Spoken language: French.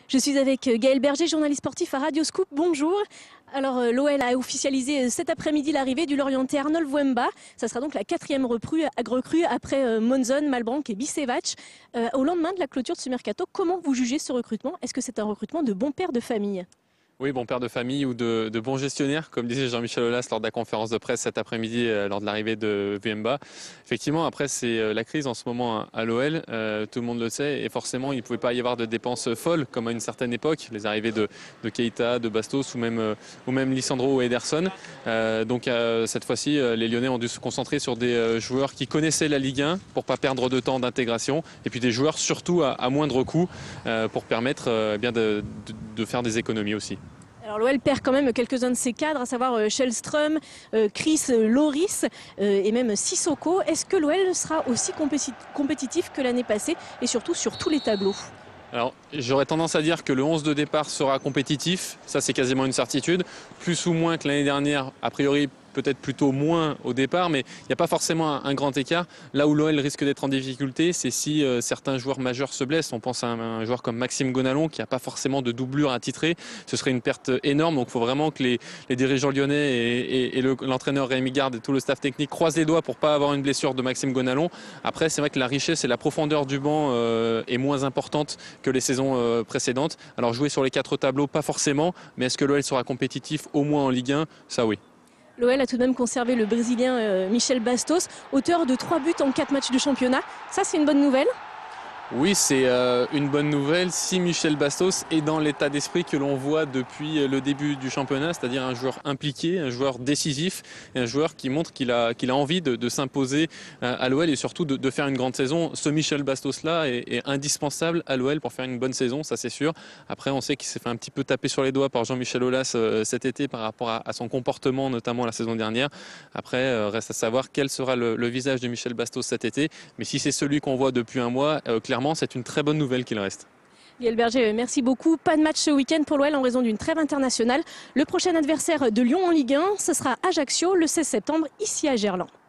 Je suis avec Gaël Berger, journaliste sportif à Radio Scoop. Bonjour. Alors l'OL a officialisé cet après-midi l'arrivée du Lorientais Arnold Wemba. Ça sera donc la 4e recrue après Monzon, Malbranck et Bisevac. Au lendemain de la clôture de ce mercato, comment vous jugez ce recrutement? Est-ce que c'est un recrutement de bon père de famille? Oui, bon père de famille ou de bon gestionnaire, comme disait Jean-Michel Aulas lors de la conférence de presse cet après-midi lors de l'arrivée de Wemba. Effectivement, après, c'est la crise en ce moment à l'OL, tout le monde le sait, et forcément, il ne pouvait pas y avoir de dépenses folles, comme à une certaine époque, les arrivées de Keita, de Bastos ou même Lisandro ou Ederson. Donc cette fois-ci, les Lyonnais ont dû se concentrer sur des joueurs qui connaissaient la Ligue 1 pour ne pas perdre de temps d'intégration, et puis des joueurs surtout à moindre coût pour permettre bien de faire des économies aussi. Alors l'OL perd quand même quelques-uns de ses cadres, à savoir Shellström, Chris Loris et même Sissoko. Est-ce que l'OL sera aussi compétitif que l'année passée et surtout sur tous les tableaux? Alors, j'aurais tendance à dire que le 11 de départ sera compétitif, ça c'est quasiment une certitude, plus ou moins que l'année dernière, a priori peut-être plutôt moins au départ, mais il n'y a pas forcément un grand écart. Là où l'OL risque d'être en difficulté, c'est si certains joueurs majeurs se blessent. On pense à un joueur comme Maxime Gonalon qui n'a pas forcément de doublure à titrer. Ce serait une perte énorme, donc il faut vraiment que les dirigeants lyonnais et l'entraîneur Rémi Garde et tout le staff technique croisent les doigts pour ne pas avoir une blessure de Maxime Gonalon. Après, c'est vrai que la richesse et la profondeur du banc est moins importante que les saisons précédentes. Alors jouer sur les 4 tableaux, pas forcément, mais est-ce que l'OL sera compétitif au moins en Ligue 1? Ça oui. L'OL a tout de même conservé le Brésilien Michel Bastos, auteur de 3 buts en 4 matchs de championnat. Ça, c'est une bonne nouvelle? Oui, c'est une bonne nouvelle si Michel Bastos est dans l'état d'esprit que l'on voit depuis le début du championnat, c'est-à-dire un joueur impliqué, un joueur décisif, et un joueur qui montre qu'il a envie de s'imposer à l'OL et surtout de faire une grande saison. Ce Michel Bastos-là est indispensable à l'OL pour faire une bonne saison, ça c'est sûr. Après, on sait qu'il s'est fait un petit peu taper sur les doigts par Jean-Michel Aulas cet été par rapport à son comportement, notamment la saison dernière. Après, reste à savoir quel sera le visage de Michel Bastos cet été. Mais si c'est celui qu'on voit depuis un mois, clairement, c'est une très bonne nouvelle qu'il reste. Gaël Berger, merci beaucoup. Pas de match ce week-end pour l'OL en raison d'une trêve internationale. Le prochain adversaire de Lyon en Ligue 1, ce sera Ajaccio le 16 septembre, ici à Gerland.